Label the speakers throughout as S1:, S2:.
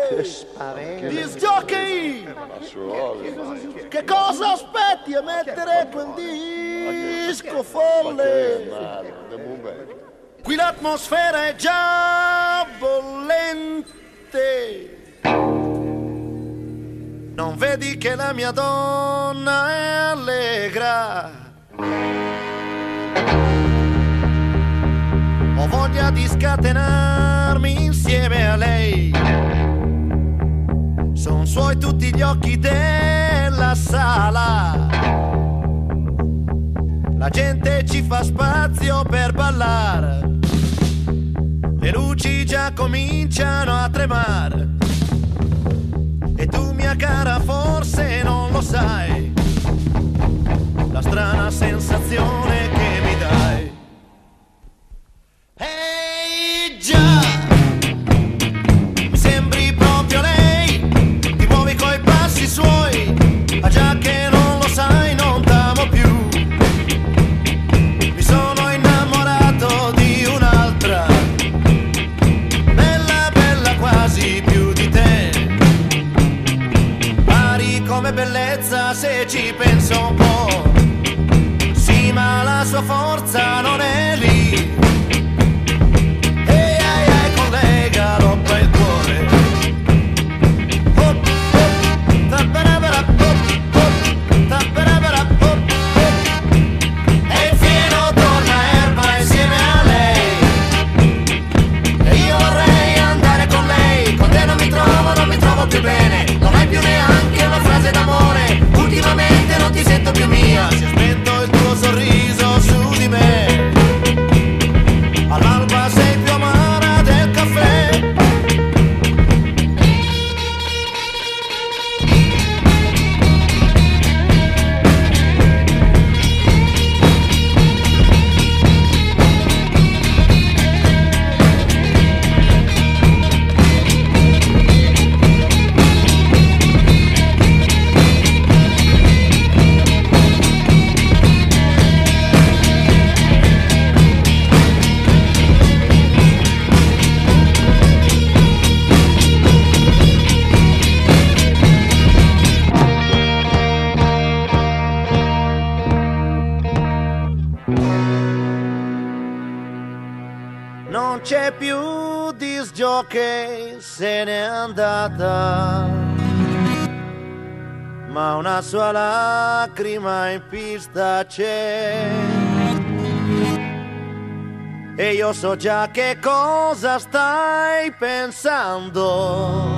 S1: Disc jockey! Che cosa aspetti a mettere quel disco folle? Qui l'atmosfera è già bollente. Non vedi che la mia donna è allegra? Ho voglia di scatenarmi insieme a lei. Son suoi tutti gli occhi della sala. La gente ci fa spazio per ballare. Le luci già cominciano a tremare. E tu, mia cara, forse non lo sai, la strana sensazione che mi dai. Ehi già, mi sembri proprio lei, ti muovi coi passi suoi, ma già che non lo sai non t'amo più. Mi sono innamorato di un'altra, bella, bella quasi più di te. Come bellezza se ci penso un po', sì, ma la sua forza non è lì. Ehi, ai, ai, collega, galoppa il cuore. Hop, hop, tapparabara, hop, hop, tapparabara, hop, hop. E il fieno torna erba insieme a lei. E io vorrei andare con lei, con te non mi trovo più bene. Non hai più neanche una frase d'amore, ultimamente non ti sento più mia. Si è spento il tuo sorriso su di me, all'alba sei più amara del caffè. Non c'è più disc jockey, se n'è andata, ma una sua lacrima in pista c'è. E io so già che cosa stai pensando,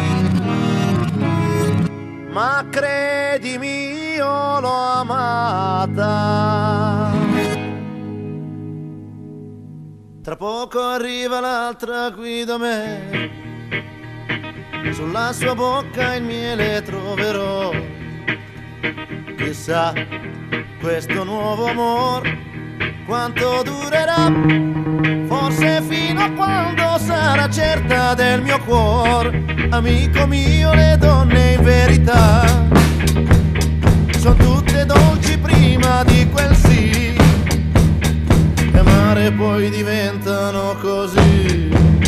S1: ma credimi, io l'ho amata. Tra poco arriva l'altra qui da me, sulla sua bocca il miele troverò. Chissà questo nuovo amor quanto durerà, forse fino a quando sarà certa del mio cuore. Amico mio, le donne in verità sono tutte dolci prima di quel sì, e amare poi diventano così.